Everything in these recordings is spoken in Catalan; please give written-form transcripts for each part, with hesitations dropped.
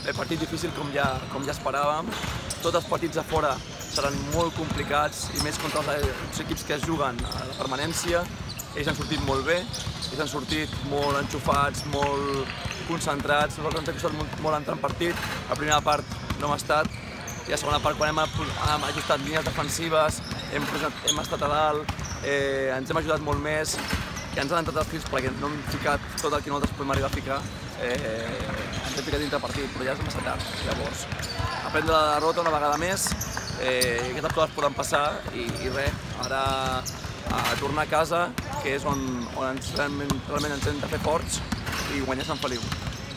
Partit difícil com ja esperàvem. Tots els partits a fora seran molt complicats i més contra els equips que es juguen a la permanència. Ells han sortit molt bé, ells han sortit molt enxufats, molt concentrats. Nosaltres ens ha costat molt entrar en partit. La primera part no hem estat i la segona part, quan hem ajustat línies defensives, hem estat a dalt, ens hem ajudat molt més, que ens han entrat els tirs perquè no hem ficat tot el que nosaltres podem arribar a ficar. Ens hem ficat dintre partit, però ja és massa tard. Llavors, aprendre la derrota una vegada més, aquestes coses poden passar i res, ara a tornar a casa, que és on realment ens hem de fer forts i guanyar Sant Feliu.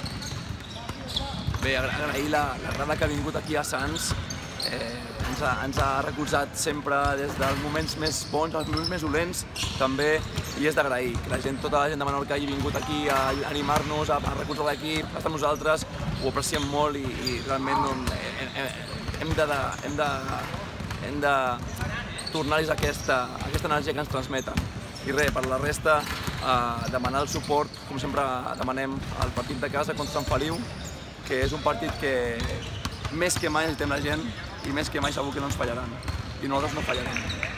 Bé, agrair la grada que ha vingut aquí a Sants, ens ha recolzat sempre des dels moments més bons als moments més dolents també, i és d'agrair que tota la gent de Menorca hagi vingut aquí a animar-nos, a recolzar l'equip, a estar amb nosaltres, ho apreciem molt i realment hem de tornar-los aquesta energia que ens transmeten. I res, per la resta, demanar el suport, com sempre demanem, al partit de casa contra Sant Feliu, que és un partit que més que mai necessitem la gent i més que mai segur que no ens fallaran. I nosaltres no fallarem.